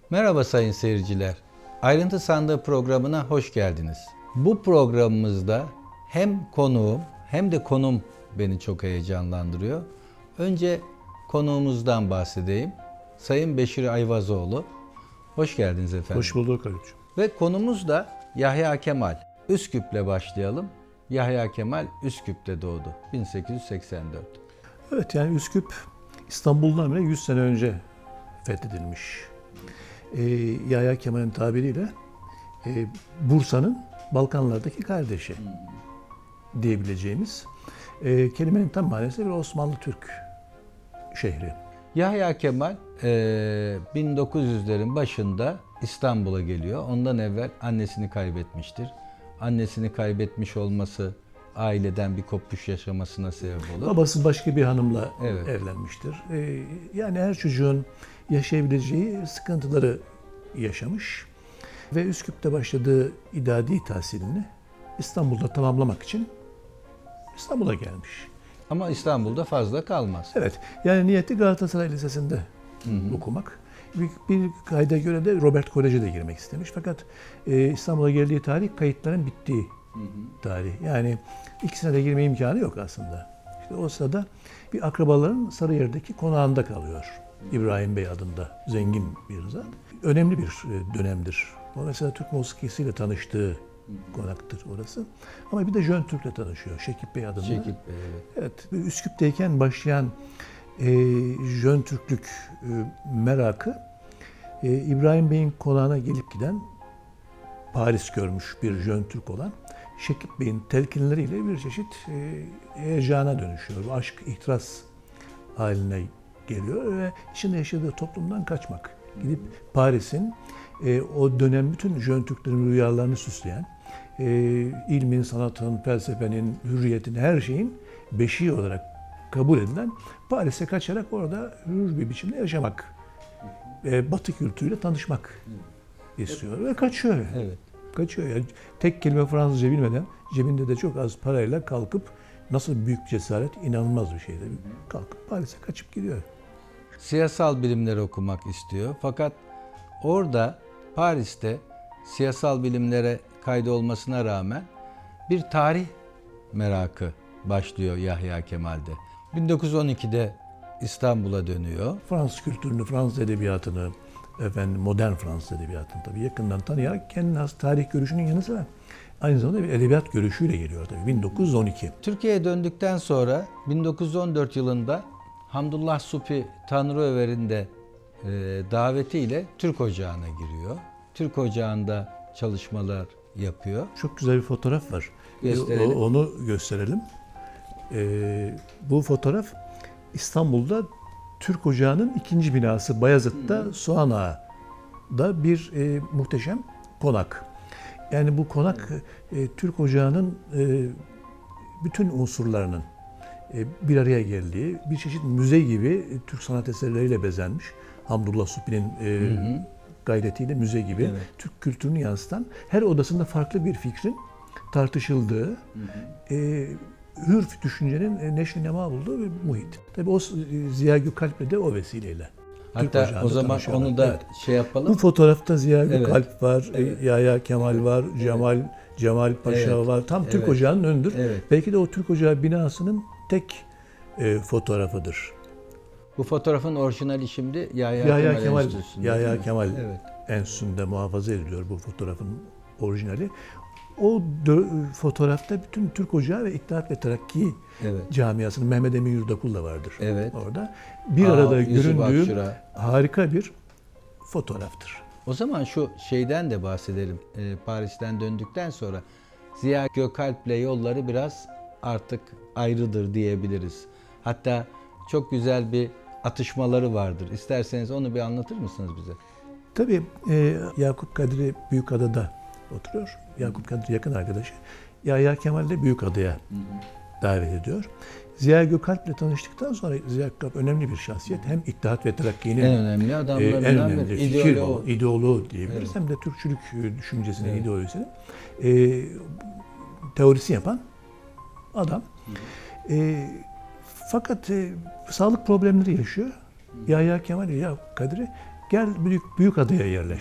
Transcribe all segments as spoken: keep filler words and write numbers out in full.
Merhaba sayın seyirciler. Ayrıntı Sandığı programına hoş geldiniz. Bu programımızda hem konuğum hem de konum beni çok heyecanlandırıyor. Önce konuğumuzdan bahsedeyim. Sayın Beşir Ayvazoğlu. Hoş geldiniz efendim. Hoş bulduk Haluk'cum. Ve konumuz da Yahya Kemal. Üsküp'le başlayalım. Yahya Kemal Üsküp'te doğdu. bin sekiz yüz seksen dört. Evet, yani Üsküp İstanbul'dan bile yüz sene önce fethedilmiş. Ee, Yahya Kemal'in tabiriyle e, Bursa'nın Balkanlardaki kardeşi diyebileceğimiz e, kelimenin tam manası bir Osmanlı Türk şehri. Yahya Kemal e, bin dokuz yüzlerin başında İstanbul'a geliyor. Ondan evvel annesini kaybetmiştir. Annesini kaybetmiş olması aileden bir kopuş yaşamasına sebep olur. Babası başka bir hanımla Evet. evlenmiştir. Ee, yani her çocuğun yaşayabileceği sıkıntıları yaşamış. Ve Üsküp'te başladığı idadi tahsilini İstanbul'da tamamlamak için İstanbul'a gelmiş. Ama İstanbul'da fazla kalmaz. Evet, yani niyeti Galatasaray Lisesi'nde Hı hı. okumak. Bir, bir kayda göre de Robert Kolej'e de girmek istemiş. Fakat e, İstanbul'a geldiği tarih kayıtların bittiği Hı hı. tarih. Yani ikisine de girme imkanı yok aslında. İşte o sırada bir akrabaların Sarıyer'deki konağında kalıyor. İbrahim Bey adında zengin bir zat. Önemli bir dönemdir. O mesela Türk musikisiyle tanıştığı konaktır orası. Ama bir de Jön Türk'le tanışıyor. Şekip Bey adında. Şekip Bey, evet. Evet, Üsküp'teyken başlayan e, Jön Türklük e, merakı e, İbrahim Bey'in konağına gelip giden Paris görmüş bir Jön Türk olan Şekip Bey'in telkinleriyle bir çeşit e, heyecana dönüşüyor. Bu aşk, ihtiras haline geliyor ve içinde yaşadığı toplumdan kaçmak. Gidip Paris'in e, o dönem bütün Jön Türklerin rüyalarını süsleyen, e, ilmin, sanatın, felsefenin, hürriyetin, her şeyin beşiği olarak kabul edilen Paris'e kaçarak orada hür bir biçimde yaşamak, e, Batı kültürüyle tanışmak istiyor ve kaçıyor. Evet. Kaçıyor. Yani tek kelime Fransızca bilmeden cebinde de çok az parayla kalkıp nasıl büyük bir cesaret, inanılmaz bir şey tabii. Kalkıp Paris'e kaçıp gidiyor. Siyasal bilimleri okumak istiyor. Fakat orada Paris'te siyasal bilimlere kaydolmasına rağmen bir tarih merakı başlıyor Yahya Kemal'de. bin dokuz yüz on ikide İstanbul'a dönüyor. Fransız kültürünü, Fransız edebiyatını, efendim modern Fransız edebiyatını tabii yakından tanıyarak kendine has tarih görüşünün yanı sıra aynı zamanda bir edebiyat görüşüyle geliyor tabii bin dokuz yüz on iki. Türkiye'ye döndükten sonra bin dokuz yüz on dört yılında Hamdullah Supi Tanrıöver'in de e, davetiyle Türk Ocağı'na giriyor. Türk Ocağı'nda çalışmalar yapıyor. Çok güzel bir fotoğraf var. Gösterelim. O- Onu gösterelim. Ee, bu fotoğraf İstanbul'da Türk Ocağı'nın ikinci binası Bayazıt'ta Soğan Ağa'da bir e, muhteşem konak. Yani bu konak e, Türk Ocağı'nın e, bütün unsurlarının e, bir araya geldiği bir çeşit müze gibi e, Türk sanat eserleriyle bezenmiş. Hamdullah Supi'nin e, Hı hı. gayretiyle müze gibi Evet. Türk kültürünü yansıtan, her odasında farklı bir fikrin tartışıldığı, Hı hı. e, hür düşüncenin e, neşvi nema bulduğu bir muhit. Tabii o e, Ziya Gökalp'le de o vesileyle. Türk Hatta Ocağı'nda o zaman tanışıyorlar. onu da Evet. şey yapalım. Bu fotoğrafta Ziya Evet. Gökalp var, e, Evet. Yahya Kemal var, Cemal Cemal Paşa Evet. var. Tam Türk Evet. Ocağı'nın önüdür. Evet. Belki de o Türk Ocağı binasının tek e, fotoğrafıdır. Bu fotoğrafın orijinali şimdi Yahya, Yahya Kemal, Kemal, Enstitüsü'nde, değil Yahya mi? Kemal Evet. Enstitüsü'nde muhafaza ediliyor bu fotoğrafın orijinali. O dö- fotoğrafta bütün Türk Ocağı ve İttihat ve Terakki Evet. camiasının Mehmet Emin Yurdakul da vardır Evet. orada. Bir Aa, arada Yusuf göründüğü Akçura. harika bir fotoğraftır. O zaman şu şeyden de bahsedelim. Ee, Paris'ten döndükten sonra Ziya Gökalp'le yolları biraz artık ayrıdır diyebiliriz. Hatta çok güzel bir atışmaları vardır. İsterseniz onu bir anlatır mısınız bize? Tabii e, Yakup Kadri Büyükada'da oturuyor. Yakup Kadri yakın arkadaşı. Yahya Kemal de Büyükada'ya davet ediyor. Ziya Gökalp'le tanıştıktan sonra Ziya Gökalp önemli bir şahsiyet. Hem İttihat ve Terakki'nin En önemli e, adamlarından en önemli biri. fikir İdeoloğu. o, ideoloğu diyebiliriz. Evet. Hem de Türkçülük e, düşüncesinin, Evet. ideolojisinin e, teorisini yapan adam. E, fakat e, sağlık problemleri yaşıyor. Yahya Kemal ile Yakup Kadri Gel büyük büyük adaya yerleş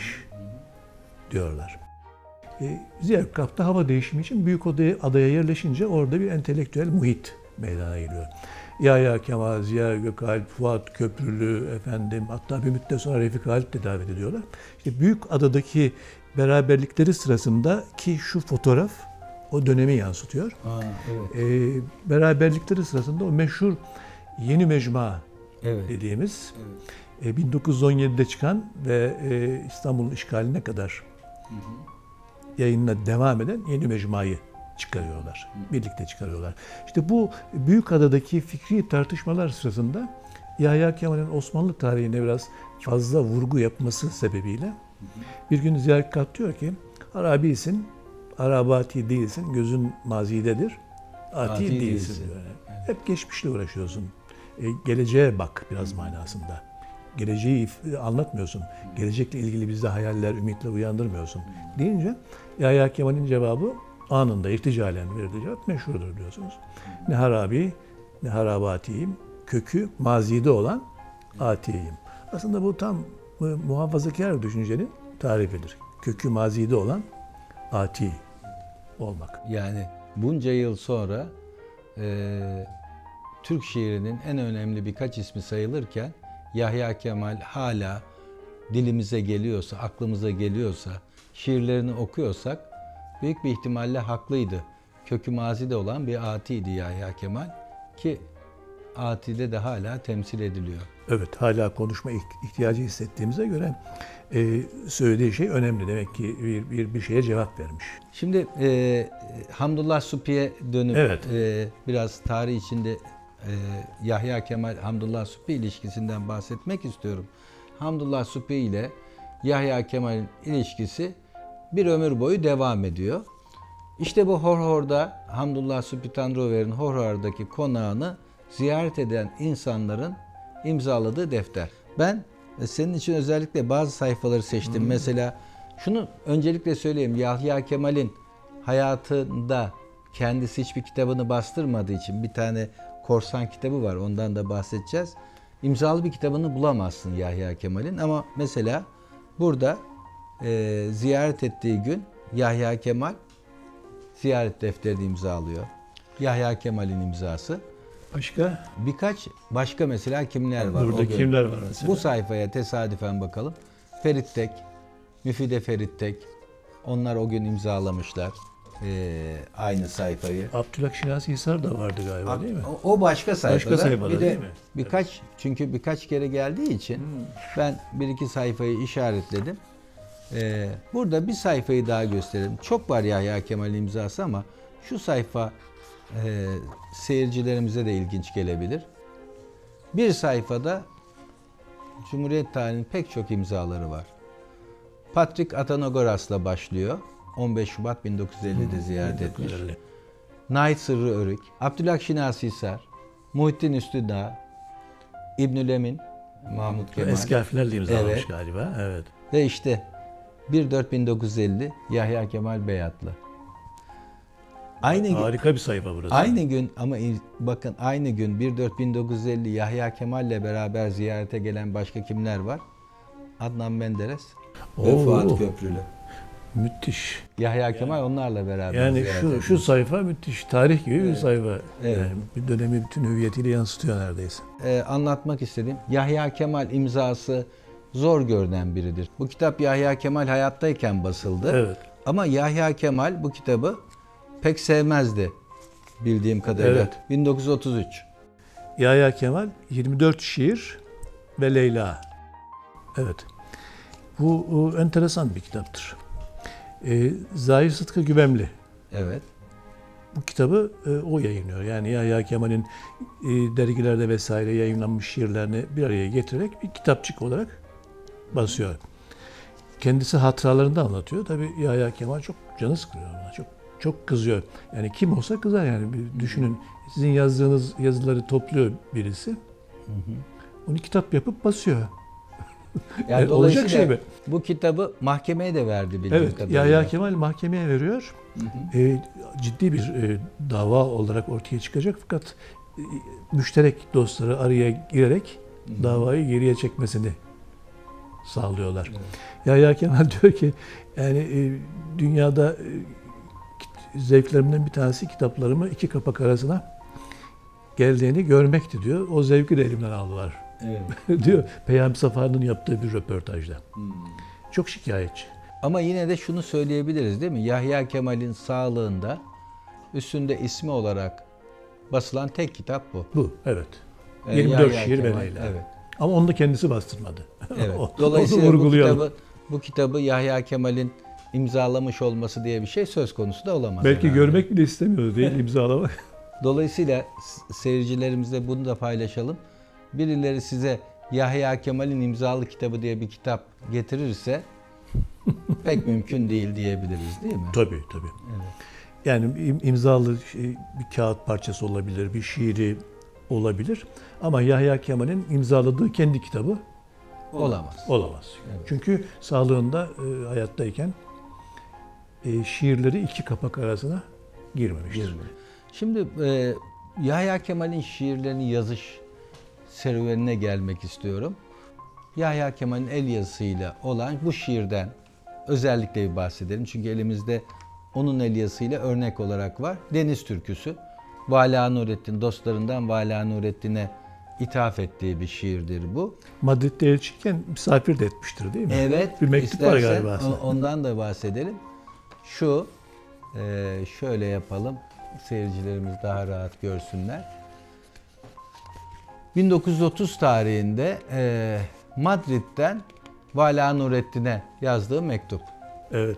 diyorlar. E, Ziya Gökalp da hava değişimi için büyük adaya, adaya yerleşince orada bir entelektüel muhit meydana geliyor. Yahya Kemal, Ziya Gökalp, Fuat Köprülü, efendim, hatta bir müddet sonra Refik Halit de davet ediyorlar. İşte büyük adadaki beraberlikleri sırasında ki şu fotoğraf o dönemi yansıtıyor. Aa, evet. E, beraberlikleri sırasında o meşhur Yeni Mecmua Evet. dediğimiz Evet. e, bin dokuz yüz on yedide çıkan ve e, İstanbul'un işgaline kadar Hı hı. yayınına devam eden Yeni Mecmua'yı çıkarıyorlar. Birlikte çıkarıyorlar. İşte bu Büyükada'daki fikri tartışmalar sırasında Yahya Kemal'in Osmanlı tarihine biraz fazla vurgu yapması sebebiyle bir gün Ziya Gökalp diyor ki Arabisin, Arabati değilsin, gözün mazidedir, ati, Ati değilsin. değilsin. Diyor. Hep geçmişle uğraşıyorsun. E, geleceğe bak biraz manasında. Geleceği if- anlatmıyorsun. Gelecekle ilgili bizde hayaller, ümitler uyandırmıyorsun. Deyince Yahya Kemal'in cevabı anında irticalen verdiği cevap meşhurdur biliyorsunuz. Ne harabi, ne harabatiyim, kökü mazide olan atiyim. Aslında bu tam e, muhafazakar düşüncenin tarifidir. Kökü mazide olan ati olmak. Yani bunca yıl sonra e, Türk şiirinin en önemli birkaç ismi sayılırken Yahya Kemal hala dilimize geliyorsa, aklımıza geliyorsa, şiirlerini okuyorsak büyük bir ihtimalle haklıydı. Kökü mazide olan bir atiydi Yahya Kemal ki atide de hala temsil ediliyor. Evet, hala konuşma ihtiyacı hissettiğimize göre e, söylediği şey önemli. Demek ki bir, bir, bir şeye cevap vermiş. Şimdi e, Hamdullah Supi'ye dönüp Evet. e, biraz tarih içinde e, Yahya Kemal Hamdullah Supi ilişkisinden bahsetmek istiyorum. Hamdullah Supi ile Yahya Kemal'in ilişkisi bir ömür boyu devam ediyor. İşte bu Horhor'da Hamdullah Supi Tanrıver'in Horhor'daki konağını ziyaret eden insanların imzaladığı defter. Ben senin için özellikle bazı sayfaları seçtim. Hmm. Mesela şunu öncelikle söyleyeyim. Yahya Kemal'in hayatında kendisi hiçbir kitabını bastırmadığı için bir tane korsan kitabı var. Ondan da bahsedeceğiz. İmzalı bir kitabını bulamazsın Yahya Kemal'in ama mesela burada e, ziyaret ettiği gün Yahya Kemal ziyaret defterini imzalıyor. Yahya Kemal'in imzası. Başka? Birkaç başka mesela kimler var? Burada kimler var mesela? Bu sayfaya tesadüfen bakalım. Ferit Tek, Müfide Ferit Tek. Onlar o gün imzalamışlar ee, aynı sayfayı. Abdülhak Şinasi Hisar da vardı galiba değil mi? O, o başka sayfada. Başka sayfada bir de değil mi? birkaç evet. Çünkü birkaç kere geldiği için hmm. ben bir iki sayfayı işaretledim. Ee, burada bir sayfayı daha gösterelim. Çok var Yahya Kemal imzası ama şu sayfa e, seyircilerimize de ilginç gelebilir. Bir sayfada Cumhuriyet tarihinin pek çok imzaları var. Patrick Athanagoras'la başlıyor. on beş Şubat bin dokuz yüz ellide ziyaret hmm, etmiş. Nait Sırrı Örük, Abdülhak Şinasi Hisar, Muhittin Üstüdağ, İbnül Emin, Mahmut Kemal. Eski harflerle imzalamış evet. galiba. Evet. Ve işte bir Dört bin dokuz yüz elli Yahya Kemal Beyatlı. Aynı Harika bir sayfa burası. Aynı gün ama bakın aynı gün bir Dört bin dokuz yüz elli Yahya Kemal'le beraber ziyarete gelen başka kimler var? Adnan Menderes Oo, ve Fuat Köprülü. Müthiş. Yahya yani, Kemal onlarla beraber yani ziyaret şu etmiş. şu sayfa müthiş. Tarih gibi evet. bir sayfa. Evet. Yani bir dönemi bütün hüviyetiyle yansıtıyor neredeyse. Ee, anlatmak istediğim Yahya Kemal imzası zor görünen biridir. Bu kitap Yahya Kemal hayattayken basıldı. Evet. Ama Yahya Kemal bu kitabı pek sevmezdi bildiğim kadarıyla. Evet. bin dokuz yüz otuz üç. Yahya Kemal yirmi dört şiir ve Leyla. Evet. Bu, bu enteresan bir kitaptır. Ee, Zahir Sıtkı Güvemli. Evet. Bu kitabı e, o yayınlıyor. Yani Yahya Kemal'in e, dergilerde vesaire yayınlanmış şiirlerini bir araya getirerek bir kitapçık olarak basıyor. Kendisi hatıralarında anlatıyor. Tabii Yahya Kemal çok canı sıkılıyor ona. Çok çok kızıyor. Yani kim olsa kızar yani. Bir düşünün. Sizin yazdığınız yazıları topluyor birisi. Hı hı. Onu kitap yapıp basıyor. Yani yani olacak şey mi? Bu kitabı mahkemeye de verdi bildiğim evet, kadarıyla. Yahya Kemal mahkemeye veriyor. Hı hı. E, ciddi bir e, dava olarak ortaya çıkacak fakat e, müşterek dostları araya girerek hı hı. davayı geriye çekmesini sağlıyorlar. Evet. Yahya Kemal diyor ki yani e, dünyada e, zevklerimden bir tanesi kitaplarımı iki kapak arasına geldiğini görmekti diyor. O zevki de elimden aldılar. Evet. diyor Peyami Safa'nın yaptığı bir röportajda. Hmm. Çok şikayetçi. Ama yine de şunu söyleyebiliriz değil mi? Yahya Kemal'in sağlığında üstünde ismi olarak basılan tek kitap bu. Bu, evet. Ee, yirmi dört şiir ve Leyla. Evet. Ama onu da kendisi bastırmadı. Evet. Dolayısıyla bu kitabı, bu kitabı Yahya Kemal'in imzalamış olması diye bir şey söz konusu da olamaz. Belki herhalde. Görmek bile istemiyordu değil imzalamak. Dolayısıyla seyircilerimizle bunu da paylaşalım. Birileri size Yahya Kemal'in imzalı kitabı diye bir kitap getirirse pek mümkün değil diyebiliriz değil mi? Tabii tabii. Evet. Yani imzalı şey, bir kağıt parçası olabilir, bir şiiri olabilir. Ama Yahya Kemal'in imzaladığı kendi kitabı olamaz. Olamaz. Evet. Çünkü sağlığında e, hayattayken e, şiirleri iki kapak arasına girmemiştir. Girmiyor. Şimdi e, Yahya Kemal'in şiirlerini yazış serüvenine gelmek istiyorum. Yahya Kemal'in el yazısıyla olan bu şiirden özellikle bir bahsedelim. Çünkü elimizde onun el yazısıyla örnek olarak var. Deniz Türküsü. Vala Nurettin, dostlarından Vala Nurettin'e ithaf ettiği bir şiirdir bu. Madrid'de elçiyken misafir de etmiştir değil mi? Evet. Bir mektup var galiba. Ondan da bahsedelim. Şu, şöyle yapalım. Seyircilerimiz daha rahat görsünler. bin dokuz yüz otuz tarihinde Madrid'den Vala Nurettin'e yazdığı mektup. Evet.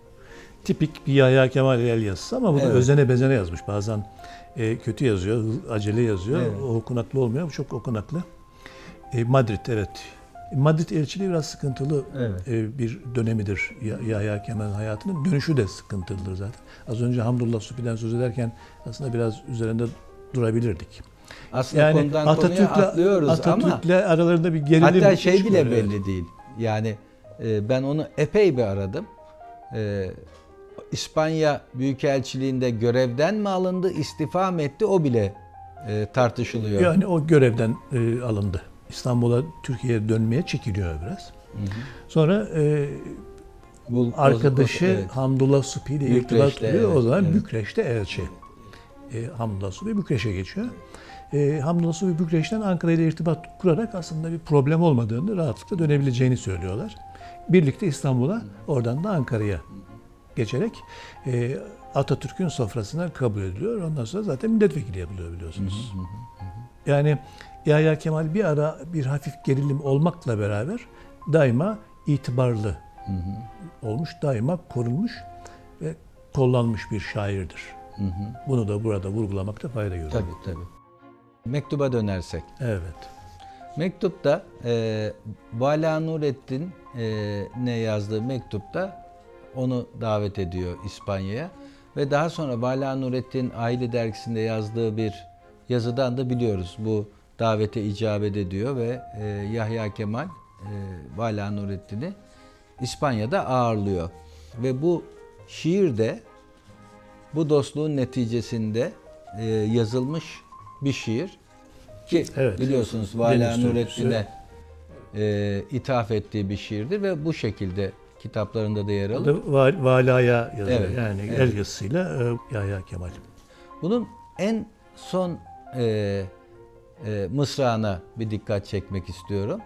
Tipik bir Yahya Kemal el yazısı ama bunu evet. özene bezene yazmış. Bazen e, kötü yazıyor, acele yazıyor. Evet. O okunaklı olmuyor. Bu çok okunaklı. E, Madrid evet. Madrid elçiliği biraz sıkıntılı evet. e, bir dönemidir Yahya Kemal'in hayatının. Dönüşü de sıkıntılıdır zaten. Az önce Hamdullah Supi'den söz ederken aslında biraz üzerinde durabilirdik. Aslında yani konudan Atatürk'le, konuya atlıyoruz Atatürk'le ama aralarında bir gerilim. Hatta şey bile evet. belli değil. Yani e, ben onu epey bir aradım. E, İspanya Büyükelçiliğinde görevden mi alındı, istifa mı etti o bile e, tartışılıyor. Yani o görevden e, alındı. İstanbul'a, Türkiye'ye dönmeye çekiliyor biraz. Hı hı. Sonra e, Bul, arkadaşı Bozuk, evet. Hamdullah Supi ile irtibat kuruyor. Evet, o zaman evet. Bükreş'te elçi. E, Hamdullah Supi Bükreş'e geçiyor. E, Hamdullah Supi Bükreş'ten Ankara ile irtibat kurarak aslında bir problem olmadığını, rahatlıkla dönebileceğini söylüyorlar. Birlikte İstanbul'a, oradan da Ankara'ya geçerek e, Atatürk'ün sofrasına kabul ediliyor. Ondan sonra zaten milletvekili yapılıyor biliyorsunuz. Hı hı hı hı. Yani Yahya Kemal bir ara bir hafif gerilim olmakla beraber daima itibarlı hı hı. olmuş, daima korunmuş ve kollanmış bir şairdir. Hı hı. Bunu da burada vurgulamakta fayda görüyorum. Tabii tabii. Mektuba dönersek. Evet. Mektupta e, Vala Nurettin e, ne yazdığı mektupta onu davet ediyor İspanya'ya ve daha sonra Vala Nurettin Aile Dergisi'nde yazdığı bir yazıdan da biliyoruz bu davete icabet ediyor ve e, Yahya Kemal e, Vala Nurettin'i İspanya'da ağırlıyor ve bu şiirde bu dostluğun neticesinde e, yazılmış bir şiir ki evet. biliyorsunuz Vala Nurettin'e e, ithaf ettiği bir şiirdir ve bu şekilde kitaplarında da yer alır. Valaya yazıyor evet, yani evet. el yazısıyla e, Yahya Kemal. Bunun en son e, e, mısrağına bir dikkat çekmek istiyorum.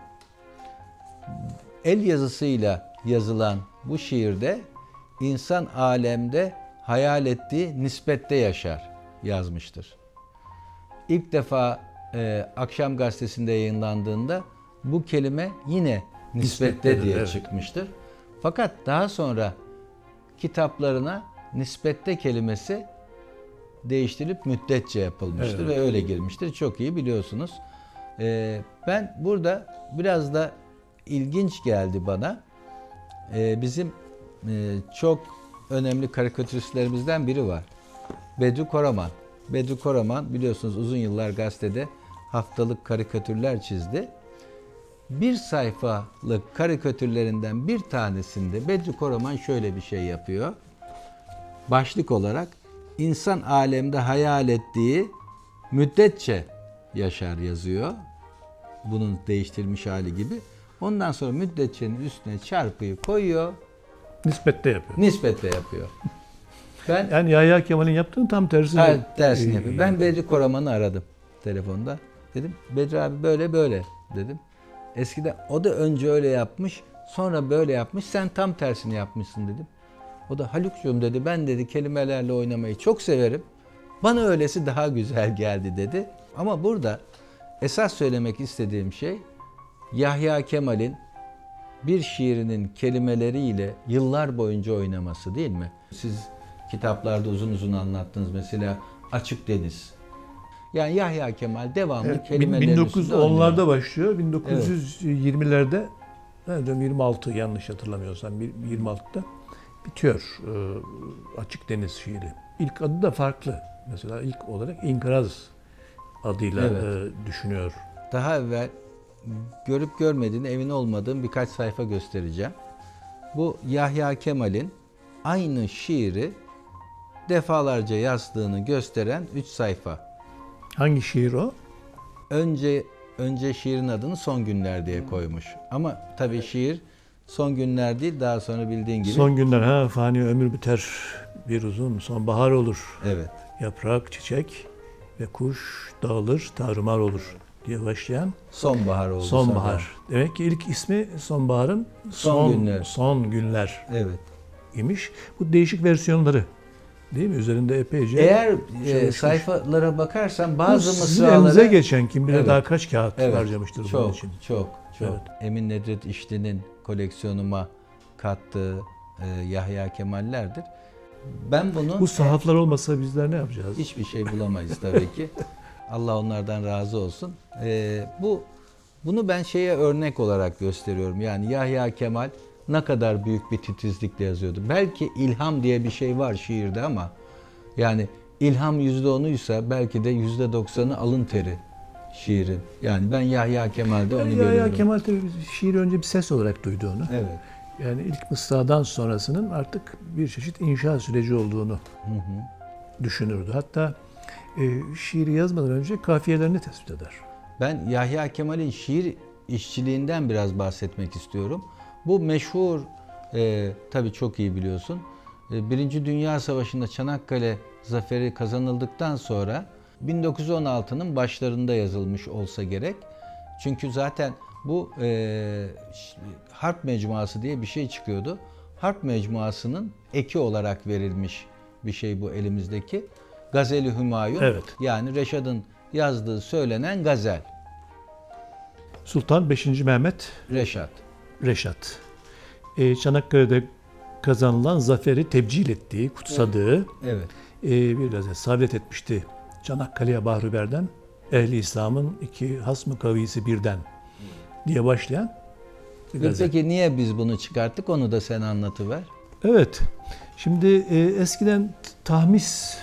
El yazısıyla yazılan bu şiirde insan alemde hayal ettiği nispette yaşar yazmıştır. İlk defa e, Akşam Gazetesi'nde yayınlandığında bu kelime yine nispette diye evet. çıkmıştır. Fakat daha sonra kitaplarına nispette kelimesi değiştirilip müddetçe yapılmıştır evet. ve öyle girmiştir. Çok iyi biliyorsunuz. Ee, ben burada biraz da ilginç geldi bana. Ee, bizim e, çok önemli karikatüristlerimizden biri var. Bedri Koraman. Bedri Koraman biliyorsunuz uzun yıllar gazetede haftalık karikatürler çizdi. Bir sayfalık karikatürlerinden bir tanesinde Bedri Koraman şöyle bir şey yapıyor. Başlık olarak insan alemde hayal ettiği müddetçe yaşar yazıyor. Bunun değiştirilmiş hali gibi. Ondan sonra müddetçenin üstüne çarpıyı koyuyor, Nispette yapıyor. nispetle yapıyor. Ben Yani Yahya Kemal'in yaptığının tam tersini. ha, dersini e, yapıyor. Ben Bedri Koraman'ı aradım telefonda. Dedim Bedri abi böyle böyle dedim. Eskiden o da önce öyle yapmış, sonra böyle yapmış. Sen tam tersini yapmışsın dedim. O da Haluk'cum dedi, ben dedi kelimelerle oynamayı çok severim. Bana öylesi daha güzel geldi dedi. Ama burada esas söylemek istediğim şey Yahya Kemal'in bir şiirinin kelimeleriyle yıllar boyunca oynaması değil mi? Siz kitaplarda uzun uzun anlattınız mesela Açık Deniz. Yani Yahya Kemal devamlı Evet, kelimelerin bin dokuz yüz üstünde oynuyor. onlarda başlıyor. bin dokuz yüz yirmilerde evet. yirmi altı yanlış hatırlamıyorsam yirmi altıda bitiyor e, Açık Deniz şiiri. İlk adı da farklı. Mesela ilk olarak İnkraz adıyla Evet. e, düşünüyor. Daha evvel görüp görmediğin, emin olmadığım birkaç sayfa göstereceğim. Bu Yahya Kemal'in aynı şiiri defalarca yazdığını gösteren üç sayfa. Hangi şiir o? Önce önce şiirin adını Son Günler diye koymuş. Ama tabii şiir Son Günler değil, daha sonra bildiğin gibi. Son günler ha fani ömür biter bir uzun sonbahar olur. Evet. Yaprak, çiçek ve kuş dağılır, tarumar olur diye başlayan Sonbahar oldu. sonbahar. sonra. Demek ki ilk ismi sonbaharın Son son, günler. son günler Evet. imiş. Bu değişik versiyonları değil mi? Üzerinde epeyce Eğer e, çalışmış. sayfalara bakarsan Bu bazı sizin elinize mısraları geçen kim bilir Evet. daha kaç kağıt Evet, harcamıştır bunun çok, için. çok, çok. Evet. Emin Nedret İşli'nin koleksiyonuma kattığı e, Yahya Kemal'lerdir. Ben bunu Bu sahaflar olmasa bizler ne yapacağız? hiçbir şey bulamayız tabii ki. Allah onlardan razı olsun. E, bu bunu ben şeye örnek olarak gösteriyorum. Yani Yahya Kemal ne kadar büyük bir titizlikle yazıyordu. Belki ilham diye bir şey var şiirde ama yani ilham yüzde onuysa belki de yüzde doksanı alın teri şiirin. Yani ben Yahya Kemal'de onu Yani görüyorum. Yahya Kemal tabii şiir önce bir ses olarak duydu onu. Evet. Yani ilk mısradan sonrasının artık bir çeşit inşa süreci olduğunu Hı hı. düşünürdü. Hatta e, şiiri yazmadan önce kafiyelerini tespit eder. Ben Yahya Kemal'in şiir işçiliğinden biraz bahsetmek istiyorum. Bu meşhur, e, tabii çok iyi biliyorsun. E, Birinci Dünya Savaşı'nda Çanakkale zaferi kazanıldıktan sonra bin dokuz yüz on altının başlarında yazılmış olsa gerek. Çünkü zaten bu e, harp mecmuası diye bir şey çıkıyordu. Harp mecmuasının eki olarak verilmiş bir şey bu elimizdeki. Gazel-i Hümayun. Evet. Yani Reşad'ın yazdığı söylenen gazel. Sultan beşinci Mehmet Reşat. Reşat. E, Çanakkale'de kazanılan zaferi tebcil ettiği, kutsadığı Evet. e, bir gazel sabret etmişti. Çanakkale'ye Bahriber'den ehli İslam'ın iki hasmı kavisi birden diye başlayan bir gazel. Peki niye biz bunu çıkarttık? Onu da sen anlatıver. Evet. Şimdi e, eskiden tahmis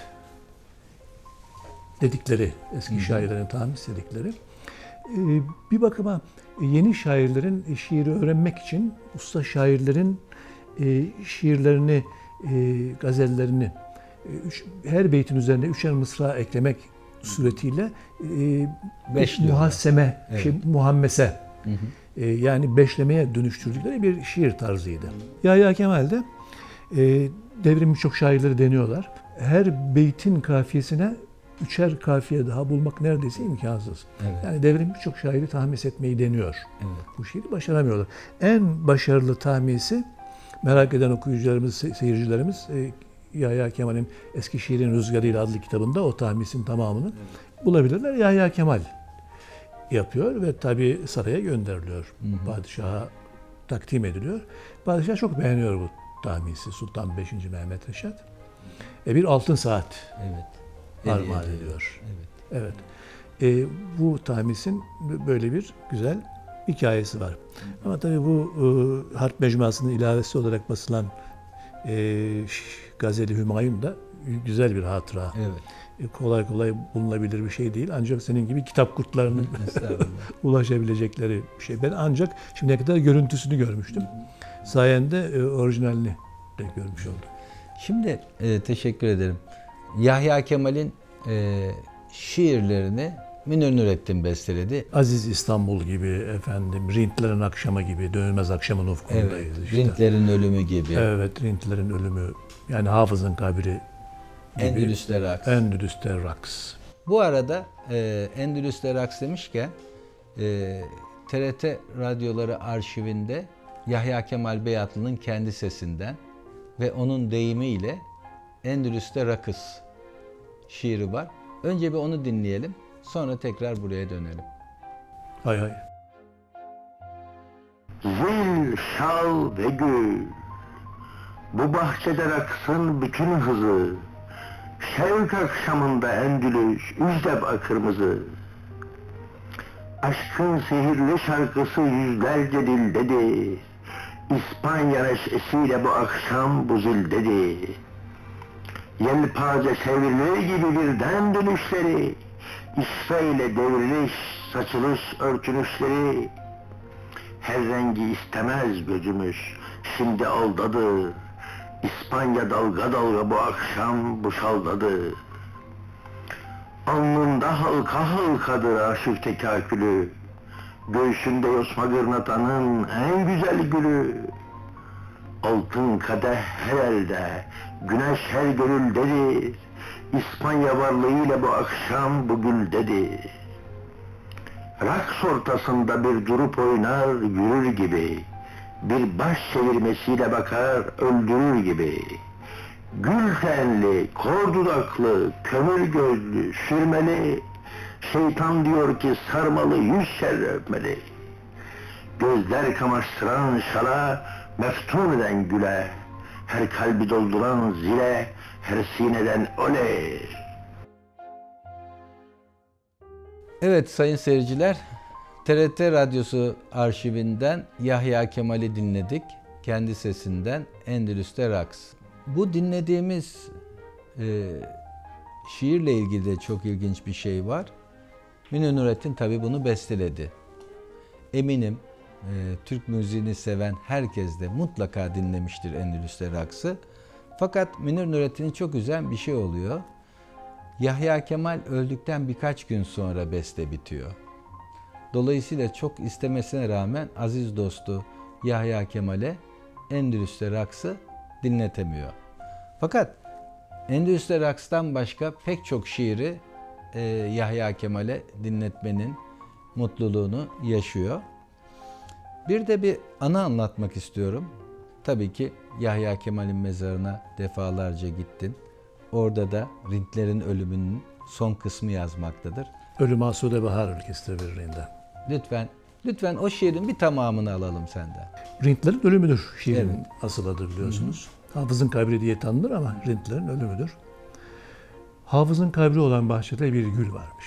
dedikleri, eski şairlerin tahmis dedikleri e, bir bakıma yeni şairlerin şiiri öğrenmek için usta şairlerin e, şiirlerini, e, gazellerini e, üç, her beytin üzerine üçer mısra eklemek suretiyle e, Beşliyorlar. muhasseme, Evet. şey, muhammese Hı hı. e, yani beşlemeye dönüştürdükleri bir şiir tarzıydı. Yahya Kemal de e, devrin birçok şairleri deniyorlar. Her beytin kafiyesine üçer kafiye daha bulmak neredeyse imkansız. Evet. Yani devrin birçok şairi tahmis etmeyi deniyor. Evet. Bu şiiri başaramıyorlar. En başarılı tahmisi merak eden okuyucularımız, se- seyircilerimiz e, Yahya Kemal'in Eski Şiirin Rüzgarı'yla adlı kitabında o tahmisin tamamını bulabilirler. Yahya Kemal yapıyor ve tabi saraya gönderiliyor. Hı hı. Padişaha takdim ediliyor. Padişah çok beğeniyor bu tahmisi. Sultan beşinci Mehmet Reşat. E, bir altın saat Evet. armağan Hediye ediyor. Evet. Evet. E, bu tahmisin böyle bir güzel hikayesi var. Ama tabii bu e, harp mecmuasının ilavesi olarak basılan e, Gazel-i Hümayun da güzel bir hatıra. Evet. E, kolay kolay bulunabilir bir şey değil. Ancak senin gibi kitap kurtlarının Estağfurullah. ulaşabilecekleri bir şey. Ben ancak şimdiye kadar görüntüsünü görmüştüm. Sayende e, orijinalini de görmüş oldum. Şimdi e, teşekkür ederim. Yahya Kemal'in e, şiirlerini Münir Nurettin besteledi. Aziz İstanbul gibi, efendim, Rintlerin Akşamı gibi, Dönülmez Akşamın Ufkundayız Evet, işte. Rintlerin Ölümü gibi. Evet, Rintlerin Ölümü, yani Hafız'ın Kabri gibi. Endülüs'te Raks. Endülüs'te Raks. Bu arada e, Endülüs'te Raks demişken e, T R T Radyoları arşivinde Yahya Kemal Beyatlı'nın kendi sesinden ve onun deyimiyle Endülüs'te Rakıs şiiri var. Önce bir onu dinleyelim, sonra tekrar buraya dönelim. Hay hay. Zil, şal ve gül, bu bahçede raksın bütün hızı, şevk akşamında Endülüs, üzdeb kırmızı. Aşkın sihirli şarkısı yüzlerce dildedir, İspanya neşesiyle bu akşam bu zildedir. Yelpaze çevrilir gibi birden dönüşleri, İsveyle devriliş, saçılış örtünüşleri. Her rengi istemez gözümüz, şimdi aldadı. İspanya dalga dalga bu akşam bu şaldadı. Alnında halka halkadır aşık tekakülü, göğsünde yosma gırnatanın en güzel gülü. Altın kadeh her elde, güneş her gönüldedir, İspanya varlığıyla bu akşam bu güldedir. Raks ortasında bir durup oynar yürür gibi, bir baş çevirmesiyle bakar öldürür gibi. Gül tenli, kor dudaklı, kömür gözlü, sürmeli, şeytan diyor ki sarmalı yüz şer öpmeli. Gözler kamaştıran şala, meftun eden güle, her kalbi dolduran zile, her sineden oley. Evet sayın seyirciler, T R T Radyosu arşivinden Yahya Kemal'i dinledik. Kendi sesinden Endülüs'te Raks. Bu dinlediğimiz e, şiirle ilgili de çok ilginç bir şey var. Münir Nurettin tabii bunu besteledi. Eminim e, Türk müziğini seven herkes de mutlaka dinlemiştir Endülüs'te Raks'ı. Fakat Münir Nurettin'i çok üzen bir şey oluyor. Yahya Kemal öldükten birkaç gün sonra beste bitiyor. Dolayısıyla çok istemesine rağmen aziz dostu Yahya Kemal'e Endülüs'te Raks'ı dinletemiyor. Fakat Endülüs'te Raks'tan başka pek çok şiiri e, Yahya Kemal'e dinletmenin mutluluğunu yaşıyor. Bir de bir anı anlatmak istiyorum. Tabii ki Yahya Kemal'in mezarına defalarca gittin. Orada da Rintlerin Ölümü'nün son kısmı yazmaktadır. Ölüm Asude Bahar Ülkesi Birliği'nde. Lütfen, lütfen o şiirin bir tamamını alalım senden. Rintlerin Ölümüdür şiirin Evet. asıl adı biliyorsunuz. Hı hı. Hafız'ın Kabri diye tanınır ama Rintlerin Ölümüdür. Hafız'ın kabri olan bahçede bir gül varmış.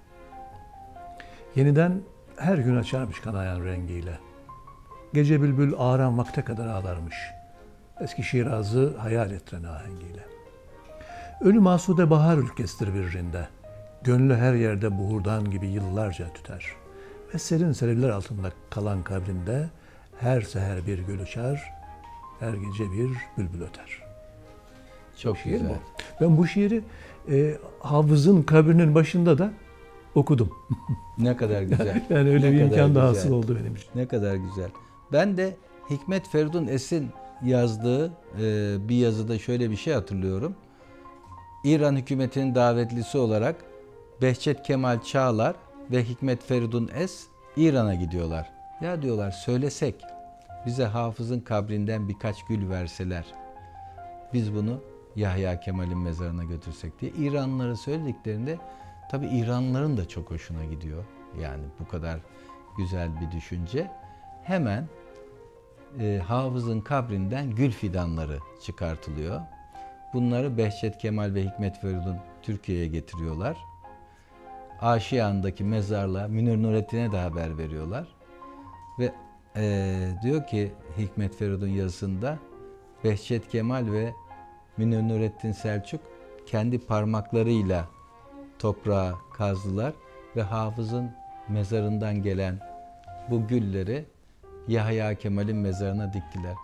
Yeniden her gün açarmış kanayan rengiyle. Gece bülbül ağaran vakte kadar ağlarmış. Eski Şiraz'ı hayal ettiren ahengiyle. Ölüm asude bahar ülkesidir bir rinde. Gönlü her yerde buhurdan gibi yıllarca tüter. Ve serin seriller altında kalan kabrinde her seher bir gül uçar, her gece bir bülbül öter. Çok Şiir güzel. bu. Ben bu şiiri e, Hafız'ın kabrinin başında da okudum. Ne kadar güzel. Yani öyle Ne bir kadar imkan da güzel. hasıl oldu benim için. Ne kadar güzel. Ben de Hikmet Feridun Es'in yazdığı e, bir yazıda şöyle bir şey hatırlıyorum. İran hükümetinin davetlisi olarak Behçet Kemal Çağlar ve Hikmet Feridun Es İran'a gidiyorlar. Ya diyorlar söylesek, bize Hafız'ın kabrinden birkaç gül verseler, biz bunu Yahya Kemal'in mezarına götürsek diye İranlılara söylediklerinde tabii İranlıların da çok hoşuna gidiyor. Yani bu kadar güzel bir düşünce. Hemen e, Hafız'ın kabrinden gül fidanları çıkartılıyor. Bunları Behçet Kemal ve Hikmet Feridun Türkiye'ye getiriyorlar. Aşiyan'daki mezarlığa Münir Nurettin'e de haber veriyorlar. Ve e, diyor ki Hikmet Feridun yazısında, Behçet Kemal ve Münir Nurettin Selçuk kendi parmaklarıyla toprağa kazdılar ve Hafız'ın mezarından gelen bu gülleri Yahya Kemal'in mezarına diktiler.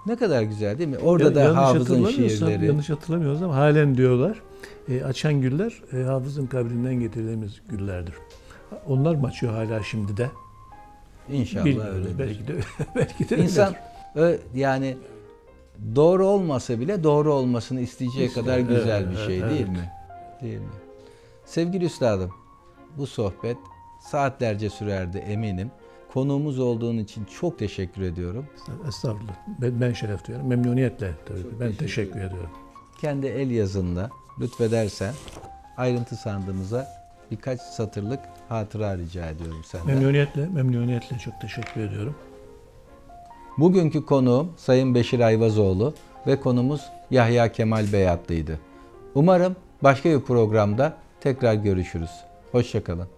Ne kadar güzel değil mi? Orada Ya- da yanlış Hafız'ın hatırlamıyorsam- şiirleri. Yanlış hatırlamıyoruz ama halen diyorlar e, açan güller e, Hafız'ın kabrinden getirdiğimiz güllerdir. Onlar mı açıyor hala şimdi de? İnşallah Bilmiyoruz. öyledir. Belki de belki de İnsan öyledir. ö- yani doğru olmasa bile doğru olmasını isteyeceği İster, kadar güzel evet, bir şey evet, değil evet. mi? Değil mi? Sevgili üstadım, bu sohbet saatlerce sürerdi eminim. Konuğumuz olduğun için çok teşekkür ediyorum. Estağfurullah. Ben, ben şeref duyuyorum. Memnuniyetle tabii. Çok ben teşekkür teşekkür ediyorum. Kendi el yazınla lütfedersen ayrıntı sandığımıza birkaç satırlık hatıra rica ediyorum senden. Memnuniyetle, memnuniyetle çok teşekkür ediyorum. Bugünkü konuğum Sayın Beşir Ayvazoğlu ve konumuz Yahya Kemal Beyatlı'ydı. Umarım başka bir programda tekrar görüşürüz. Hoşça kalın.